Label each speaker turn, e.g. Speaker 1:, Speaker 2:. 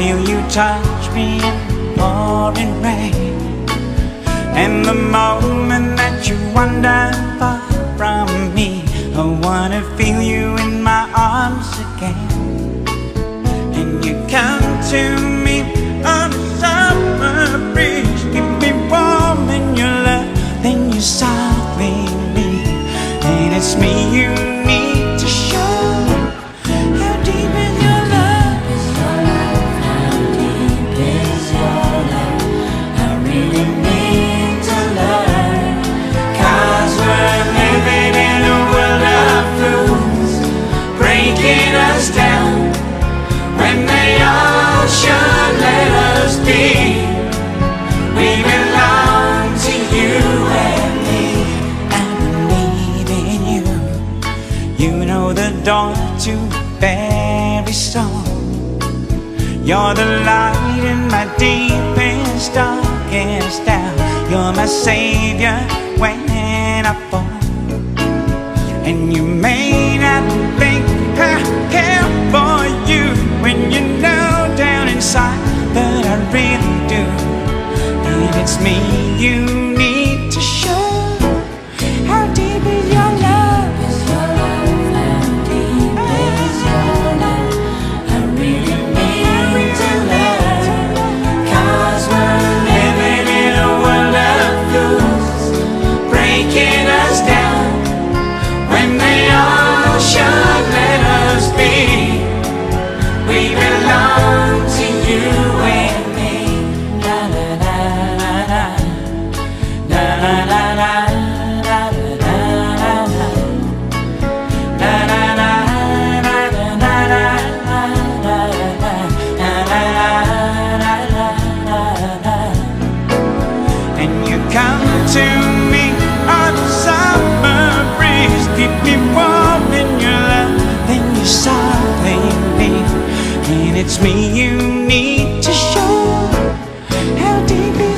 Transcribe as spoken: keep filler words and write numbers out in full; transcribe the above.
Speaker 1: feel you touch me in pouring rain. And the moment that you wander far from me, I wanna feel you in my arms again. And you come to me on a summer breeze, keep me warm in your love, then you softly leave. And it's me you need to show. How deep is your love?
Speaker 2: Is your love? How deep is your love? I really need to learn. 'Cause we're living in a world of fools, breaking us down when they all should let us be. We belong to you and me.
Speaker 1: I believe in you. You know the door to every soul. You're the light in my deepest, darkest hour. You're my savior when I fall. And you may not think I care for you when you know down inside, but I really do. And it's me you need to show. How deep is your love?
Speaker 2: Is your love? How deep is your love? I really need to learn. 'Cause we're living in a world of fools, breaking us down when they all should let us be. We belong to you and me. La la la la la, la la la la, la la la la, la la la la, la la la.
Speaker 1: And you come to me on a summer breeze, keep me warm in your love, then you softly leave. And it's me you need to show. How deep is